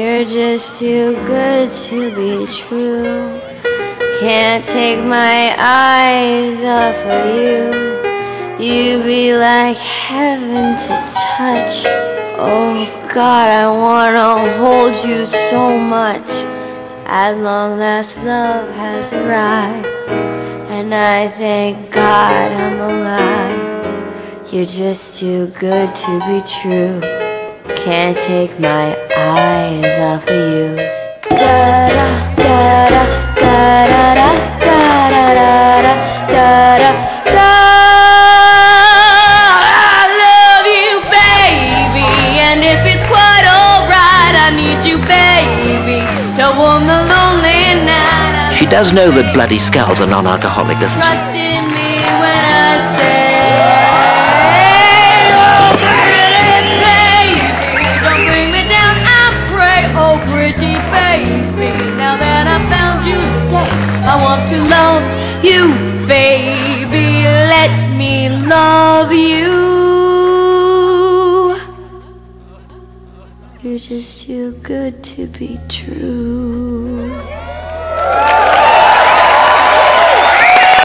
You're just too good to be true. Can't take my eyes off of you. You be like heaven to touch. Oh God, I wanna hold you so much. At long last love has arrived, and I thank God I'm alive. You're just too good to be true. Can't take my eyes off of you. Da da da da da da da da da da da da da. I love you, baby, and if it's quite alright, I need you, baby, to warm the lonely night. She does know that Bloody Skull's a non-alcoholic, doesn't she? Trust in me when I say. I want to love you, baby. Let me love you. You're just too good to be true.